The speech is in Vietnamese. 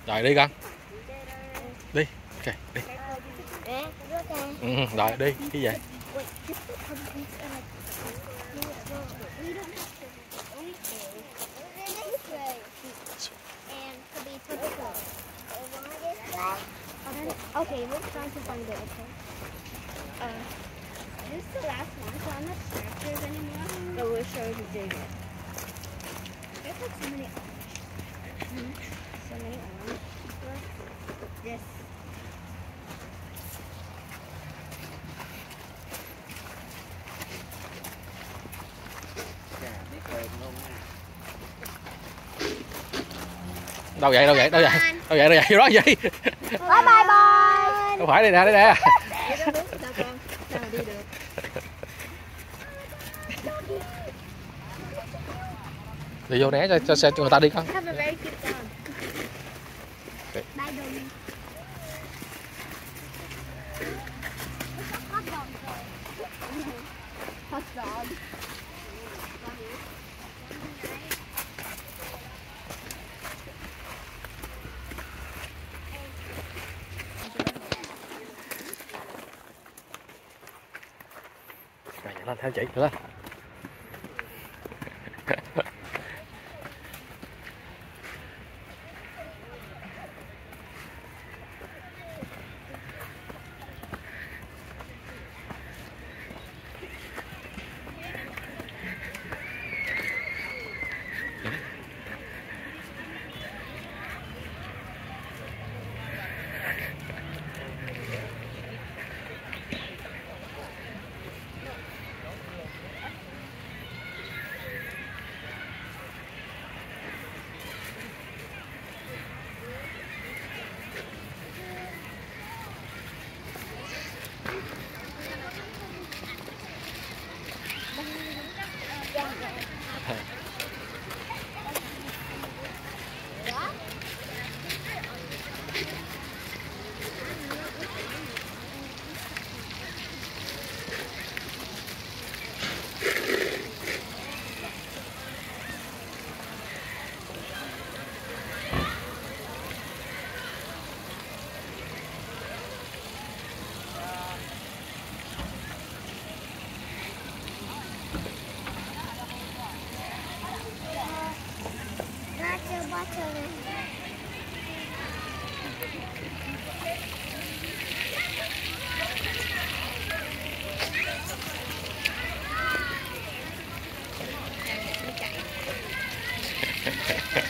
Rồi đi con. Đi. Ok, đi. Rồi đi, cái gì vậy? Okay, we're trying to find it, okay? This is the last one, so I'm not sure if there's any more. But we'll show you to dig it. There's like so many orange. So many orange. This. Đâu vậy, đâu vậy, đâu vậy, đâu vậy, đâu vậy, đó gì? Bye bye bye. Đâu phải đây nè, đây nè. Đi vô né cho xe cho người ta đi con. Rồi, lên theo chị lên. Chạy.